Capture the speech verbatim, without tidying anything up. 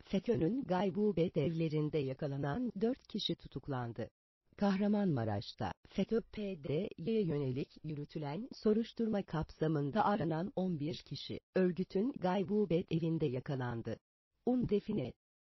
FETÖ'nün gaybubet evlerinde yakalanan dört kişi tutuklandı. Kahramanmaraş'ta FETÖ-P D Y'ye yönelik yürütülen soruşturma kapsamında aranan on bir kişi, örgütün gaybubet evinde yakalandı. Un Define